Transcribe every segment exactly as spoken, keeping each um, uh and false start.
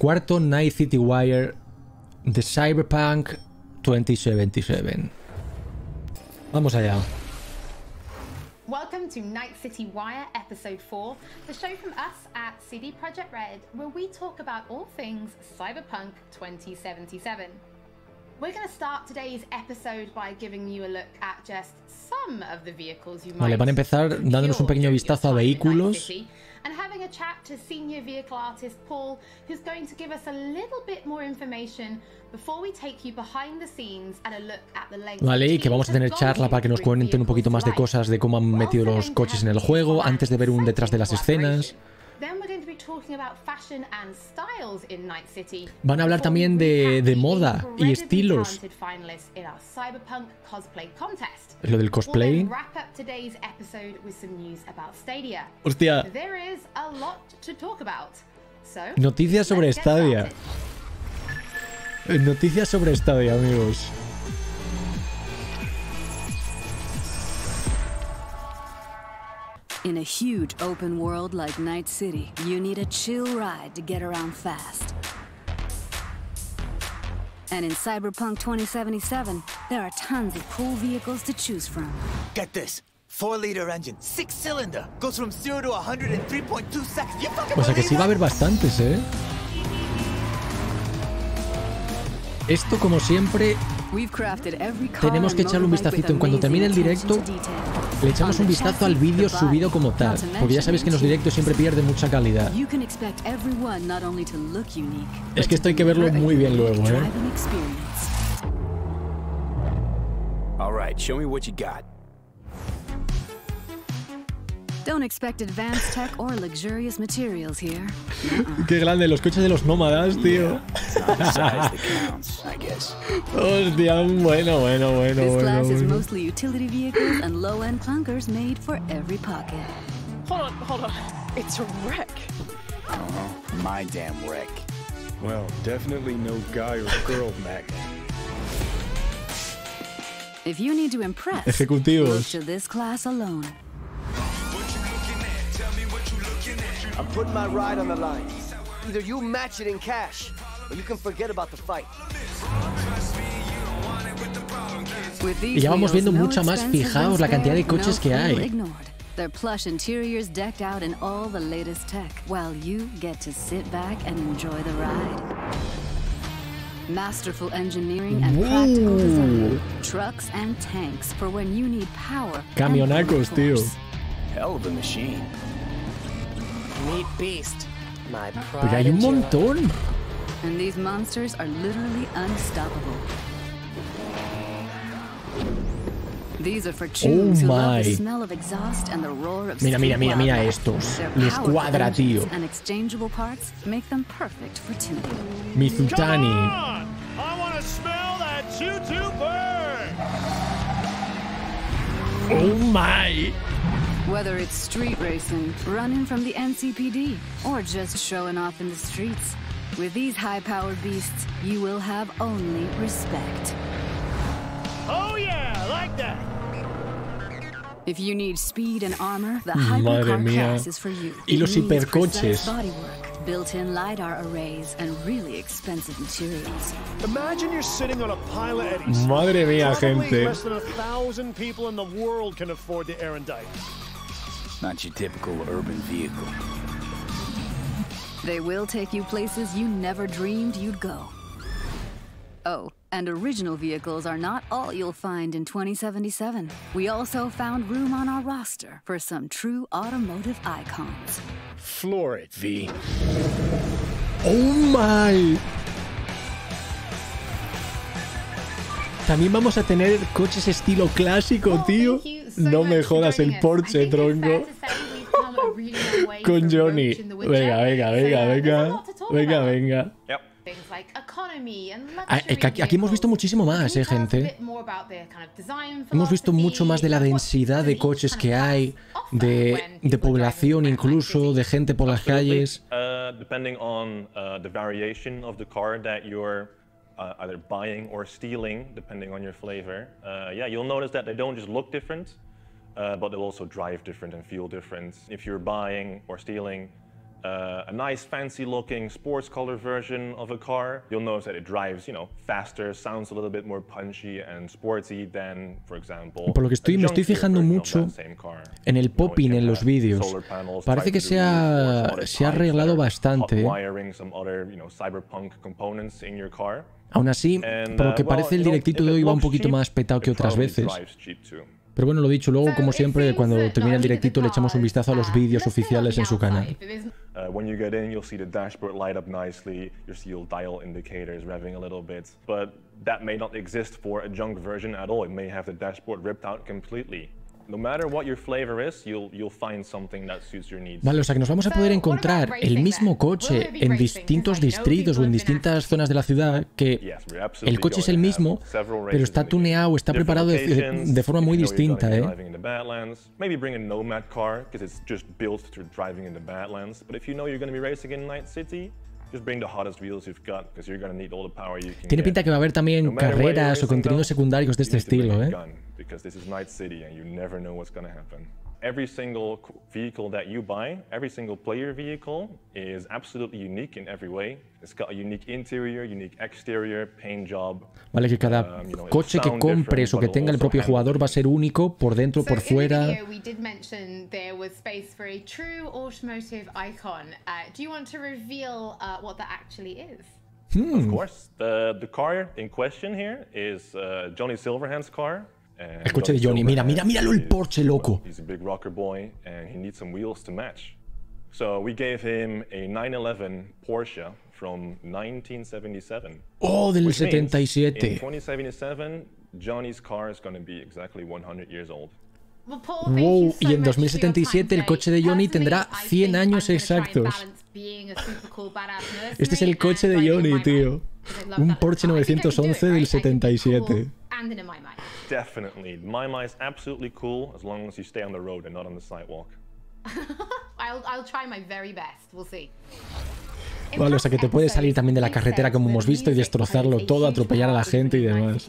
cuarto Night City Wire de Cyberpunk veinte setenta y siete. Vamos allá. Welcome to Night City Wire Episode four, the show from us at C D Projekt Red, where we talk about all things Cyberpunk twenty seventy-seven. We're going to start today's episode by giving you a look at just some of the vehicles you might Vale, van a empezar dándonos un pequeño vistazo a vehículos. And having a chat to senior vehicle artist Paul, who's going to give us a little bit more information before we take you behind the scenes and a look at the length. Vale, y que vamos a tener charla para que nos cuenten un poquito más de cosas de cómo han metido los coches en el juego antes de ver un detrás de las escenas. Van a hablar también de, de moda y estilos. ¿Es lo del cosplay? Hostia. Noticias sobre Stadia. Noticias sobre Stadia, amigos. In a huge open world like Night City, you need a chill ride to get around fast. And in Cyberpunk twenty seventy-seven, there are tons of cool vehicles to choose from. Get this. four liter engine, six cylinder, goes from zero to one hundred in three point two seconds. You fucking O sea que sí va a haber that? bastantes, ¿eh? Esto, como siempre, tenemos que echarle un vistacito. En cuanto termine el directo, le echamos un vistazo al vídeo subido como tal, porque ya sabéis que en los directos siempre pierde mucha calidad. Es que esto hay que verlo muy bien luego, ¿eh? All right, show me what you got. Don't expect advanced tech or luxurious materials here. Uh-uh. Qué grande, los coches de los nómadas, tío. Hostia, bueno, bueno, bueno, This bueno. class is bueno. mostly utility vehicles and low-end clunkers made for every pocket. Hold on, hold on. It's a wreck. Uh-huh. My damn wreck. Well, definitely no guy or girl magnet. If you need to impress, Ejecutivos. look to this class alone. I'm putting my ride on the line. Either you match it in cash, or you can forget about the fight. Y ya vamos viendo mucha más. Fijaos la cantidad de coches que hay. Their plush interiors decked out in all the latest tech, while you get to sit back and enjoy the ride. Masterful engineering and practical design. Trucks and tanks for when you need power. Camionacos, tío. Hell of a machine. Meat beast. My Porque hay un montón. And these monsters are literally unstoppable. These are for tunes who love the smell of exhaust and the roar of Mira, mira, mira, mira wildlife. estos. Their Les powerful cuadra, tío. engines and exchangeable parts make them perfect for tuning. Mizutani. I want to smell that choo-choo burn. Oh my. Whether it's street racing, running from the N C P D, or just showing off in the streets, with these high-powered beasts, you will have only respect. Oh yeah, like that. If you need speed and armor, the Madre hypercar mía. class is for you. Y los It needs hipercoches. precise bodywork, built-in LiDAR arrays, and really expensive materials. Imagine you're sitting on a pile of eddies. Madre mía, Probably gente. less than a thousand people in the world can afford the Erendite. Not your typical urban vehicle. They will take you places you never dreamed you'd go. Oh, and original vehicles are not all you'll find in twenty seventy-seven. We also found room on our roster for some true automotive icons. Floor it, V. Oh my. También vamos a tener coches estilo clásico, tío. No me jodas el Porsche, tronco. Con Johnny. Venga, venga, venga, venga. Venga, venga. Aquí, aquí hemos visto muchísimo más, eh, gente. Hemos visto mucho más de la densidad de coches que hay, de, de población incluso, de gente por las calles. Uh, depending on uh, the variation of the car that you're uh, either buying or stealing, depending on your flavor. Uh, yeah, you'll notice that they don't just look different, uh, but they'll also drive different and feel different. If you're buying or stealing uh, a nice fancy-looking sports color version of a car, you'll notice that it drives, you know, faster, sounds a little bit more punchy and sporty than, for example, por lo que estoy, me estoy fijando mucho en el popping en los vídeos. Parece que se ha, se ha arreglado bastante. ¿eh? Aún así, por lo que parece, el directito de hoy va un poquito más petado que otras veces. Pero bueno, lo dicho, luego, como siempre, cuando termine el directito le echamos un vistazo a los vídeos oficiales en su canal. Uh, when you get in, you'll see the dashboard light up nicely. You'll see your dial indicators revving a little bit. But that may not exist for a junk version at all. It may have the dashboard ripped out completely. No matter what your flavor is, you'll you'll find something that suits your needs. Vale, o sea que nos vamos a poder encontrar el mismo coche en distintos distritos o en distintas zonas de la ciudad, que el coche es el mismo, pero está tuneado, está preparado de, de, de forma muy distinta, ¿eh? Maybe bring a Nomad car because it's just built for driving in the Badlands. But if you know you're going to be racing in Night City, just bring the hottest wheels you've got because you're going to need all the power you can. Tiene pinta que va a haber también carreras o contenidos secundarios de este estilo, ¿eh? Because this is Night City and you never know what's going to happen. Every single vehicle that you buy, every single player vehicle is absolutely unique in every way. It's got a unique interior, unique exterior, paint job. Vale, que cada um, you know, coche que compres o que tenga el propio jugador va a ser único por dentro, por fuera. In the video, we did mention there was space for a true automotive icon. Uh, do you want to reveal uh, what that actually is? Hmm. Of course. The the car in question here is uh, Johnny Silverhand's car. El coche de Johnny, mira, mira, míralo el Porsche, loco. He's a big rocker boy and he needs some wheels to match. So we gave him a nine eleven Porsche from nineteen seventy-seven. Oh, del setenta y siete. In twenty seventy-seven, Johnny's car is going to be exactly one hundred years old. Wow, y en dos mil setenta y siete el coche de Johnny tendrá cien años exactos. Este es el coche de Johnny, tío. Un Porsche novecientos once del setenta y siete. Definitely. My My is absolutely cool as long as you stay on the road and not on the sidewalk. I'll, I'll try my very best. We'll see. Vale, o sea que te puedes salir también de la carretera como hemos visto y destrozarlo todo, atropellar a la gente y demás.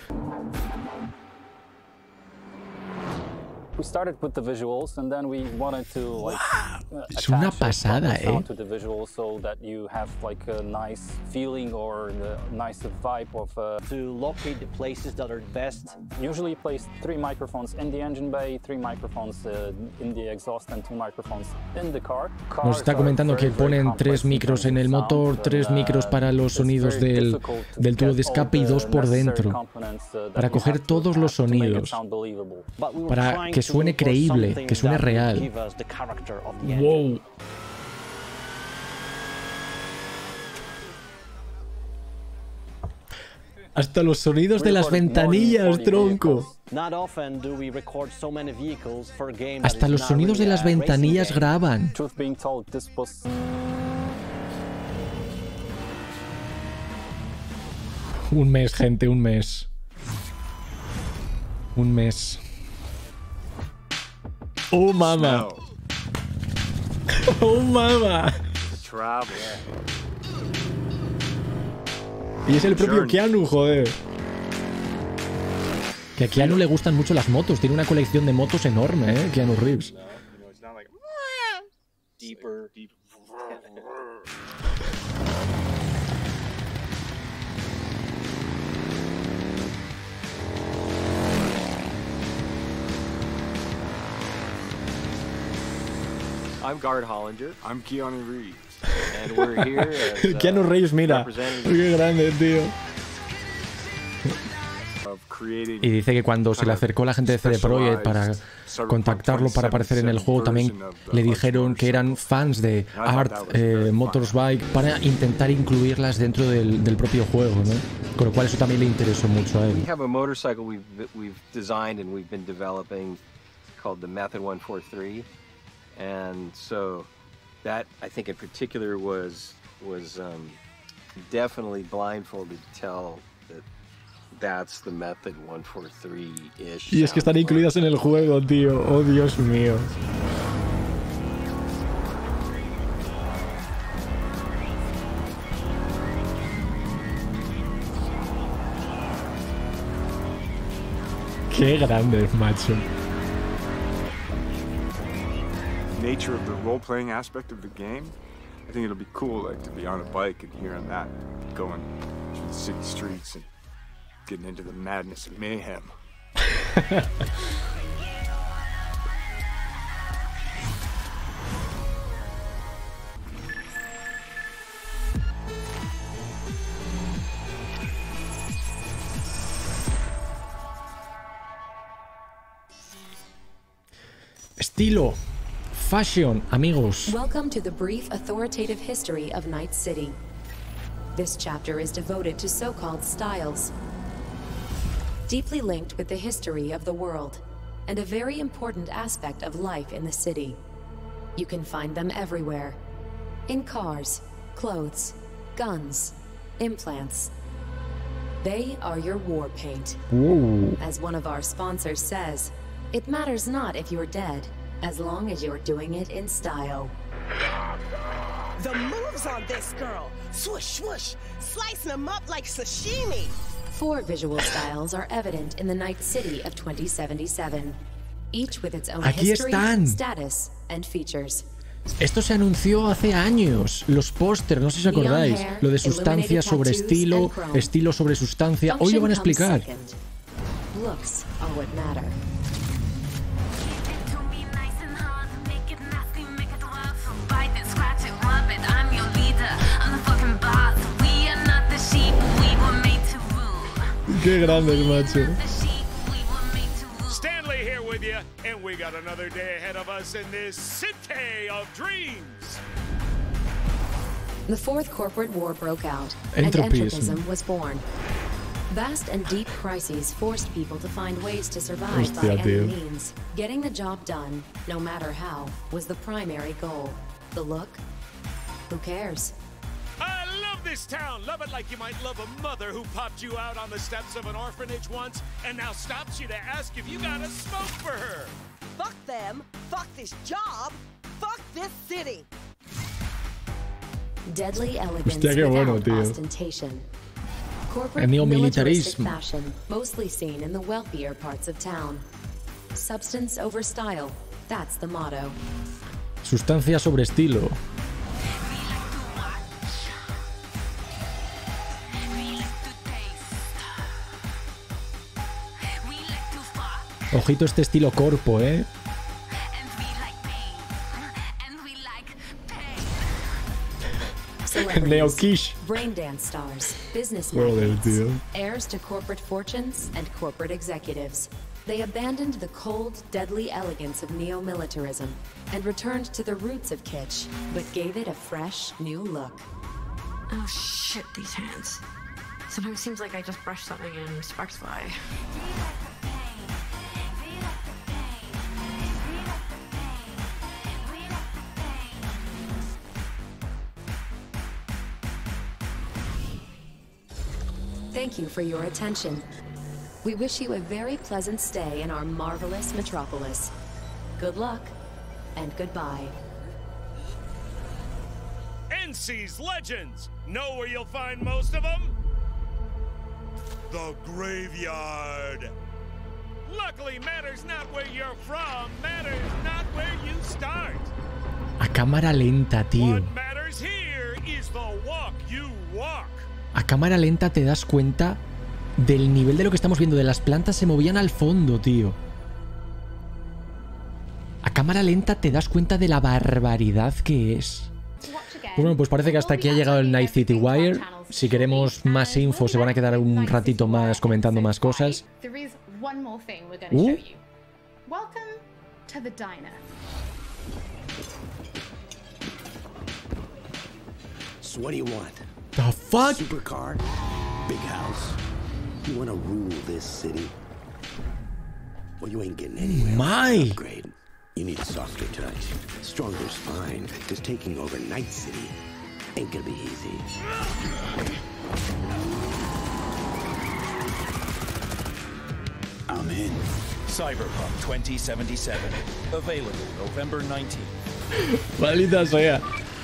We started with the visuals and then we wanted to like wow, es una pasada, eh. To the visuals so that you have like a nice feeling or the nice vibe of uh, to locate the places that are best. Usually place three microphones in the engine bay, three microphones uh, in the exhaust and two microphones in the car. Nos está comentando que ponen tres micros en el motor, tres micros para los sonidos del, del tubo de escape y dos por dentro, para coger todos los sonidos, para que suene creíble, que suene real. Wow. Hasta los sonidos de las ventanillas, tronco. Hasta los sonidos de las ventanillas graban. Un mes, gente, un mes. Un mes. Oh, mama. Oh, mama. Y es el propio Keanu, joder. Que a Keanu le gustan mucho las motos. Tiene una colección de motos enorme, ¿eh? Keanu Reeves. I'm Guard Hollinger. I'm Keanu Reeves. And we're here as, uh, Keanu Reeves, mira. Qué grande, tío. Y dice que cuando se le acercó la gente de C D Projekt para contactarlo para aparecer en el juego, también le dijeron que eran fans de Art eh, Motorbike para intentar incluirlas dentro del, del propio juego, ¿no? Con lo cual eso también le interesó mucho a él. We have a motorcycle we've, we've designed and we've been developing called the Method one forty-three. And so that, I think in particular, was was um, definitely blindfolded to tell that that's the Method one forty-three-ish. Y es que están incluidas en el juego, tío. Oh, Dios mío. Qué grande, macho. Nature of the role-playing aspect of the game, I think it'll be cool, like, to be on a bike and hearing that, going through the city streets and getting into the madness and mayhem. Estilo. Fashion, amigos. Welcome to the brief authoritative history of Night City. This chapter is devoted to so-called styles, deeply linked with the history of the world, and a very important aspect of life in the city. You can find them everywhere. In cars, clothes, guns, implants. They are your war paint. Whoa. As one of our sponsors says, it matters not if you're dead, as long as you're doing it in style. The moves on this girl! Swoosh, swoosh! Slicing them up like sashimi! Four visual styles are evident in the Night City of twenty seventy-seven, each with its own Aquí history, están. status, and features. Esto se anunció hace años. Los pósters, no sé si os acordáis. Lo de sustancia sobre estilo, estilo sobre sustancia. Hoy lo van a explicar. Looks are what matter. Qué grande, macho. Stanley here with you, and we got another day ahead of us in this city of dreams. The Fourth Corporate War broke out, Entropism. and entropism was born. Vast and deep crises forced people to find ways to survive Hostia, by any tío. means. Getting the job done, no matter how, was the primary goal. The look? Who cares? I love this town. Love it like you might love a mother who popped you out on the steps of an orphanage once and now stops you to ask if you got a smoke for her. Fuck them, fuck this job, fuck this city. Deadly elegance Hostia, qué bueno, without tío. ostentation. Corporate El militaristic neomilitarismo. fashion, mostly seen in the wealthier parts of town. Substance over style, that's the motto. Sustancia sobre estilo. Ojito este estilo corpo, ¿eh? Neo Kish. Braindance stars, business Joder, magnates, tío. heirs to corporate fortunes and corporate executives. They abandoned the cold, deadly elegance of neo-militarism and returned to the roots of kitsch, but gave it a fresh, new look. Oh shit, these hands. Sometimes it seems like I just brushed something and sparks fly. Thank you for your attention. We wish you a very pleasant stay in our marvelous metropolis. Good luck, and goodbye. N C's Legends. Know where you'll find most of them? The graveyard. Luckily, matters not where you're from, matters not where you start. A cámara lenta, tío. What matters here is the walk you walk. A cámara lenta te das cuenta del nivel de lo que estamos viendo. De las plantas se movían al fondo, tío. A cámara lenta te das cuenta de la barbaridad que es. Bueno, pues parece que hasta aquí ha llegado el Night City Wire. Si queremos más info, se van a quedar un ratito más comentando más cosas. Uh. Welcome to the diner. So what do you want? The fuck? Supercar? Big house? You want to rule this city? Well, you ain't getting anywhere. My. Upgrade. You need a softer touch, stronger spine, because taking over Night City ain't gonna be easy. I'm in. Cyberpunk twenty seventy-seven. Available November nineteenth. Maldita sea.